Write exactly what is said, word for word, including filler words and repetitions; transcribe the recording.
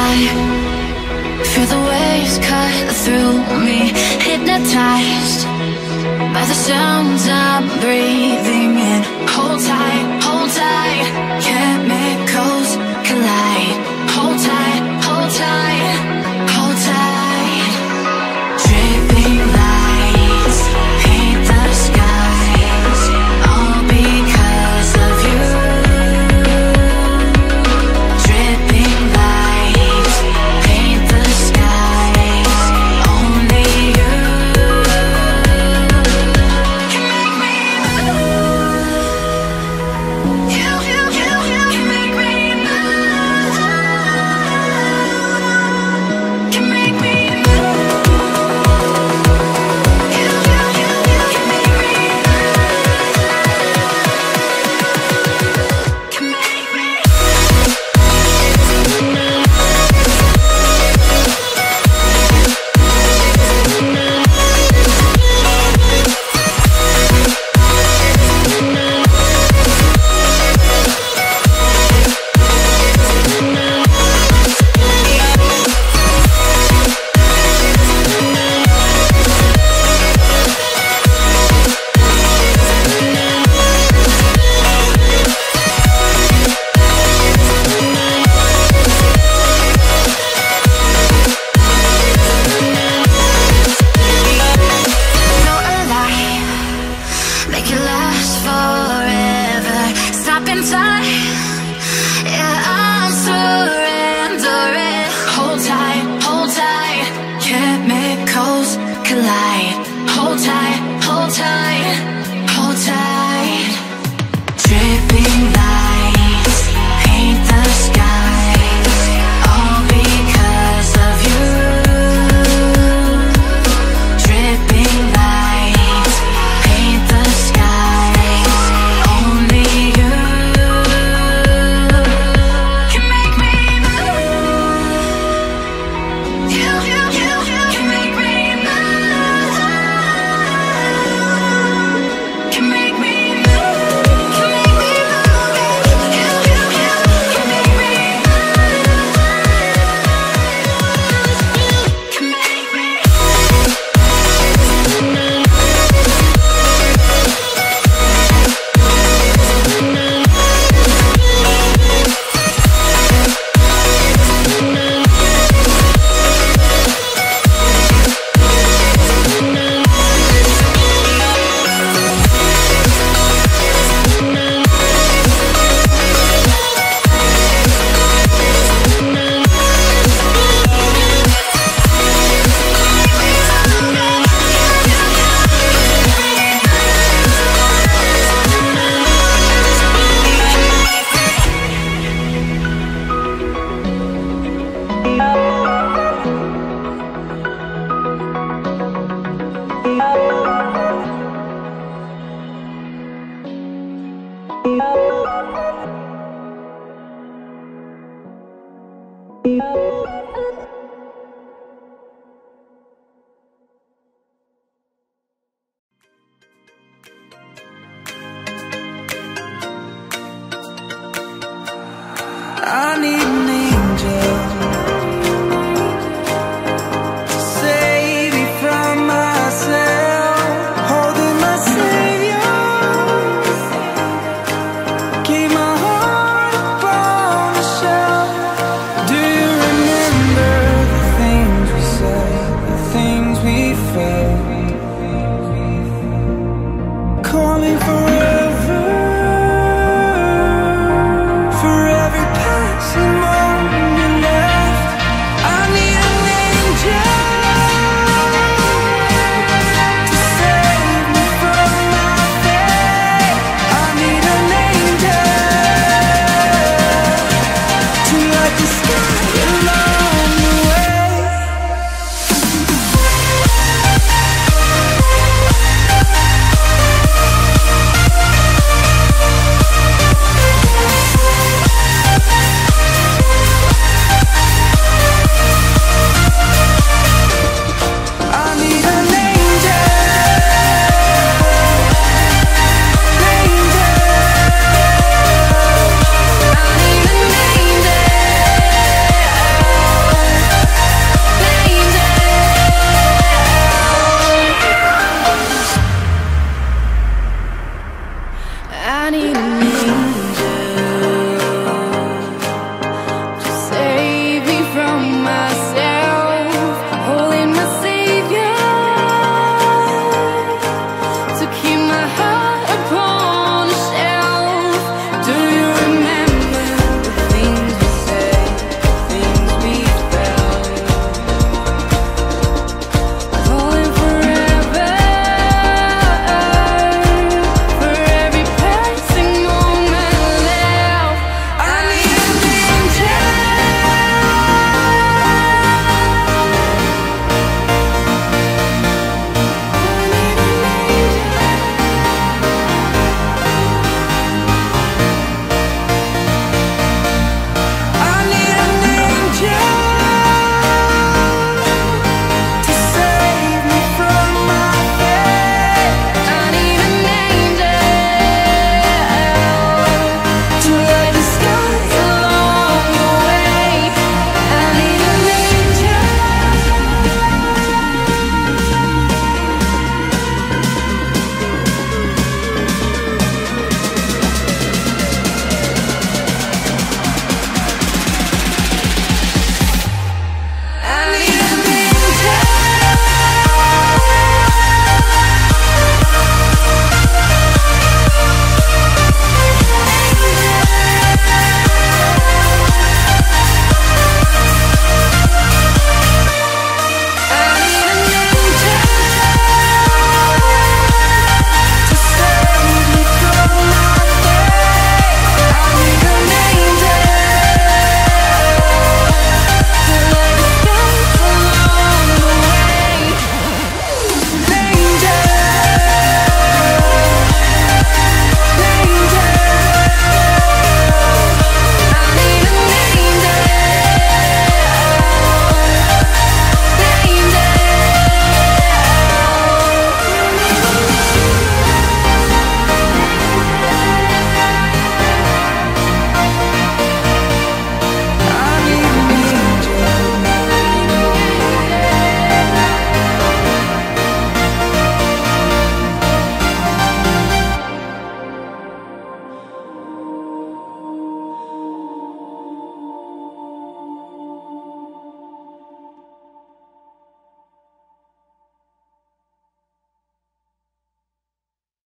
high, feel the waves cut through me, hypnotized by the sounds I'm breathing in. Hold tight, hold tight, chemicals collide. Hold tight, hold tight, hold tight. Dripping lights paint the skies, all because of you. Dripping lights paint the skies, only you can make me move. You, you, you, you can make me move. Can make me move. You, you, you, you can make me move. Can make me. You're alive, make it last forever. Stop in time, yeah, I'm surrendering. Hold tight, hold tight, chemicals collide. Hold tight, hold tight, hold tight. Dripping